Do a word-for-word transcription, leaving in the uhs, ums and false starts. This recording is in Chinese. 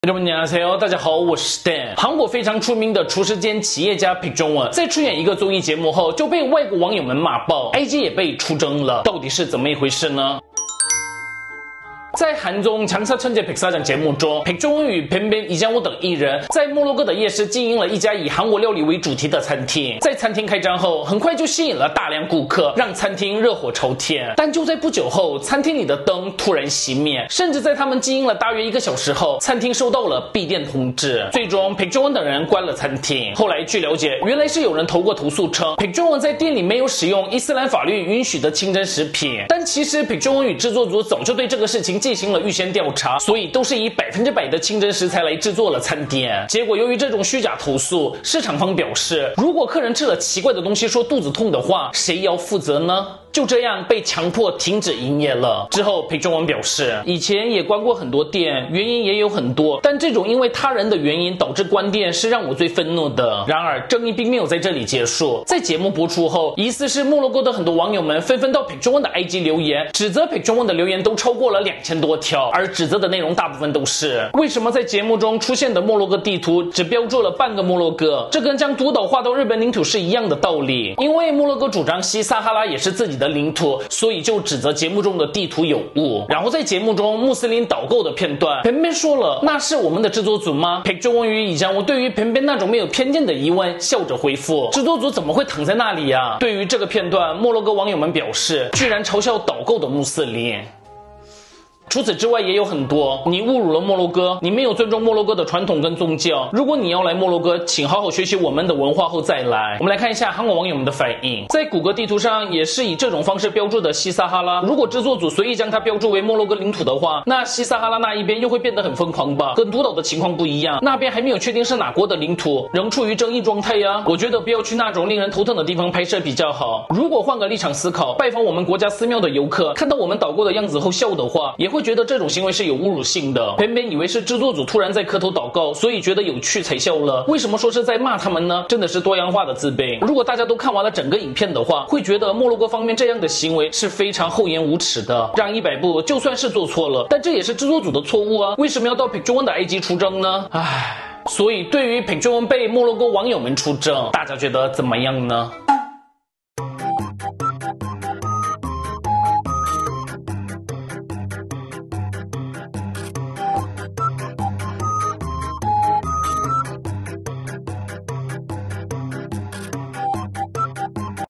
여러분 안녕하세요，大家好，我是 Dan。韩国非常出名的厨师兼企业家朴钟文，在出演一个综艺节目后，就被外国网友们骂爆 ，I G 也被出征了，到底是怎么一回事呢？ 在韩综强사천재백사장节目中，朴钟文与벤벤 이장호等艺人在摩洛哥的夜市经营了一家以韩国料理为主题的餐厅。在餐厅开张后，很快就吸引了大量顾客，让餐厅热火朝天。但就在不久后，餐厅里的灯突然熄灭，甚至在他们经营了大约一个小时后，餐厅收到了闭店通知。最终，朴钟文等人关了餐厅。后来据了解，原来是有人投过投诉称，朴钟文在店里没有使用伊斯兰法律允许的清真食品。但其实朴钟文与制作组早就对这个事情 进行了预先调查，所以都是以百分之百的清真食材来制作了餐点。结果由于这种虚假投诉，市场方表示，如果客人吃了奇怪的东西说肚子痛的话，谁要负责呢？ 就这样被强迫停止营业了。之后，朴钟文表示，以前也关过很多店，原因也有很多，但这种因为他人的原因导致关店是让我最愤怒的。然而，争议并没有在这里结束。在节目播出后，疑似是摩洛哥的很多网友们纷纷到朴钟文的 I G 留言，指责朴钟文的留言都超过了两千多条，而指责的内容大部分都是为什么在节目中出现的摩洛哥地图只标注了半个摩洛哥，这跟将独岛划到日本领土是一样的道理。因为摩洛哥主张西撒哈拉也是自己的 的领土，所以就指责节目中的地图有误。然后在节目中穆斯林导购的片段，벤벤说了：“那是我们的制作组吗？”朴钟文与以江，我对于벤벤那种没有偏见的疑问，笑着回复：“制作组怎么会躺在那里呀？”对于这个片段，摩洛哥网友们表示，居然嘲笑导购的穆斯林。 除此之外也有很多，你侮辱了摩洛哥，你没有尊重摩洛哥的传统跟宗教。如果你要来摩洛哥，请好好学习我们的文化后再来。我们来看一下韩国网友们的反应，在谷歌地图上也是以这种方式标注的西撒哈拉。如果制作组随意将它标注为摩洛哥领土的话，那西撒哈拉那一边又会变得很疯狂吧？跟独岛的情况不一样，那边还没有确定是哪国的领土，仍处于争议状态呀。我觉得不要去那种令人头疼的地方拍摄比较好。如果换个立场思考，拜访我们国家寺庙的游客看到我们导购的样子后笑的话，也会 觉得这种行为是有侮辱性的。벤벤以为是制作组突然在磕头祷告，所以觉得有趣才笑了。为什么说是在骂他们呢？真的是多样化的自卑。如果大家都看完了整个影片的话，会觉得摩洛哥方面这样的行为是非常厚颜无耻的。让一百步就算是做错了，但这也是制作组的错误啊！为什么要到朴钟文的 I G 出征呢？唉，所以对于朴钟文被摩洛哥网友们出征，大家觉得怎么样呢？